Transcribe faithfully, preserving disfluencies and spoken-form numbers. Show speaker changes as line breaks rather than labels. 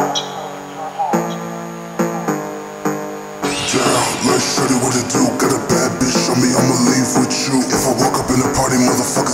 Let's show you what to do. Got a bad bitch on me, I'ma leave with you. If I walk up in the party, motherfucker